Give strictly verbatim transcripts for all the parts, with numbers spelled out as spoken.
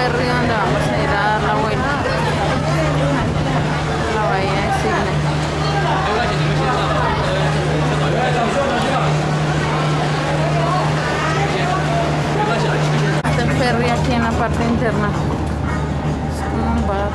ferry donde vamos a ir a dar la vuelta a la bahía de Sydney. Este ferry aquí en la parte interna es como un bar.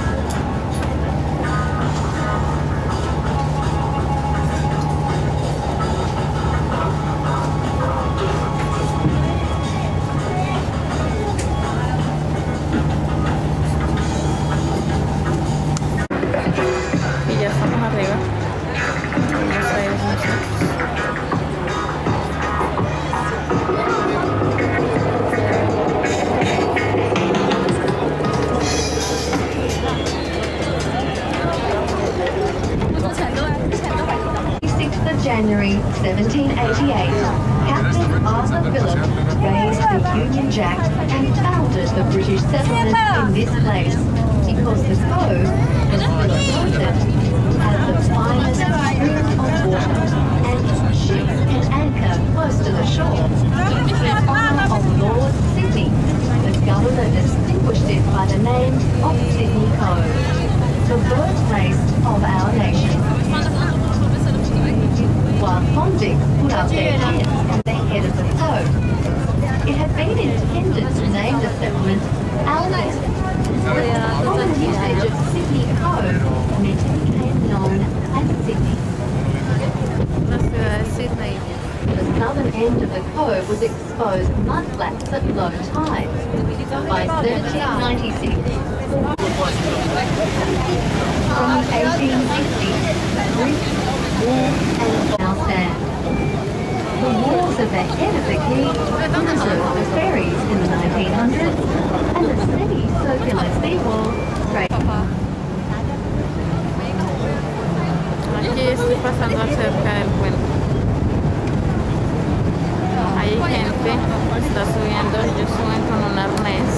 January seventeen eighty-eight, Captain Arthur Phillip raised the Union Jack and founded the British settlement in this place because the cove, as Phillip noted, has the finest stream of water and ships can anchor close to the shore. In honour of Lord Sydney, the government distinguished it by the name of Sydney Cove, the birthplace of our nation. While convicts put up their tents at the head of the cove, it had been intended to name the settlement Albert. The common usage of Sydney Cove meant it became known as Sydney. La ciudad de Sydney. The southern end of the cove was exposed mudflats at low tide. By seventeen ninety-six, from the eighteen sixties, bricks, walls and now sand. The walls at the head of the quay preserved the ferries in the nineteen hundreds and the semi-circular seawall. Aquí estoy pasando cerca del puente. Hay gente que está subiendo, ellos suben con un arnés.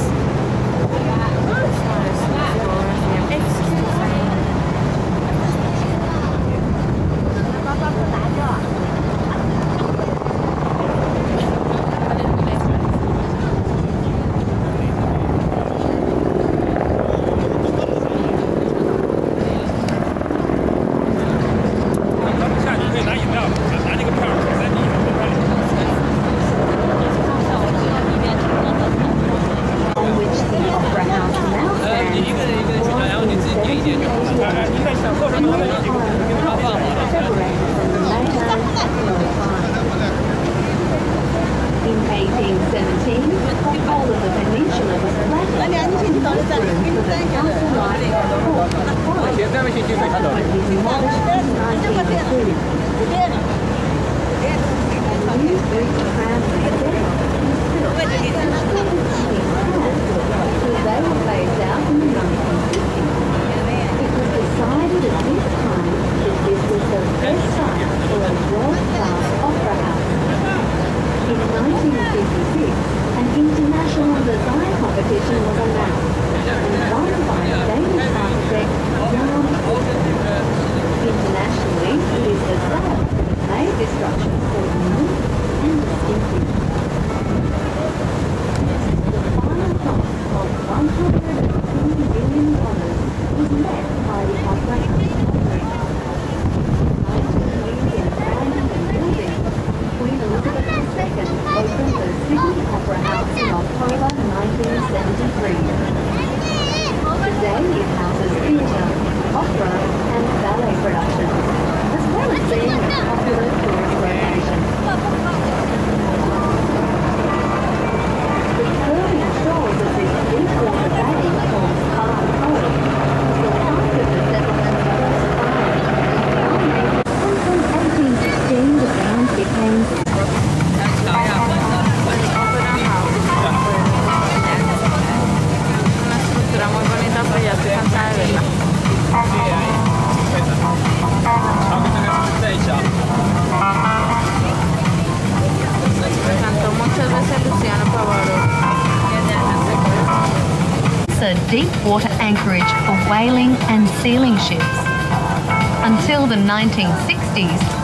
Deep-water anchorage for whaling and sealing ships. Until the nineteen sixties,